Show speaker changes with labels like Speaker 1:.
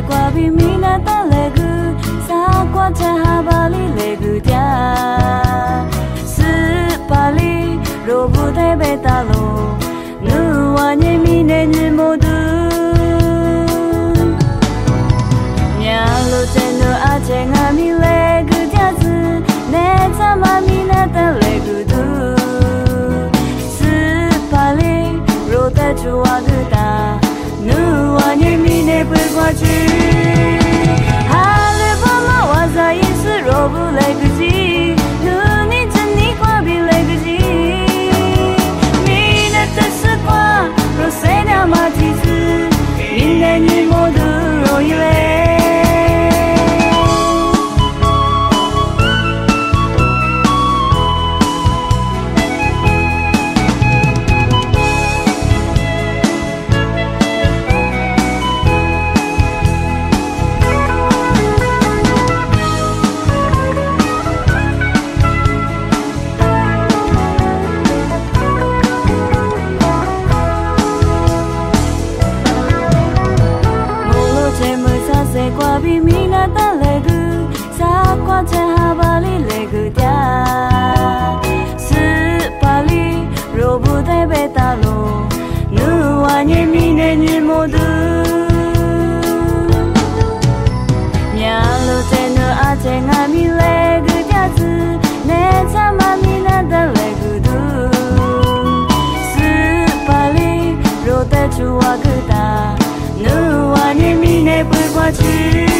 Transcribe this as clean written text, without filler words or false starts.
Speaker 1: se qua bi mina ta legu sa qua cha ha bali legu dia su bali ro bu de be ta lo nu wa ni mi ne ni mo du nya lo che no a che nga mi legu dia su ne cha ma mi na ta legu du su bali ro ta chu wa gu ta nu wa ni mi ne bu qua chu ha le ba ma wa za yin su ro bu le gu ji nu ni chen ni qua bi le gu ji mi na ta su qua ro se na ma ji su mi ne ni mo du ro yi le se qua bi mina ta legu sa qua cha ha bali legu dia su bali ro bu de be ta lo nu wa ni mi ne ni mo du nya lo te no a che nga mi legu dia su ne cha ma mi na ta legu du su bali ro te chu wa gu ta nu wa ni mi ne bu qua chu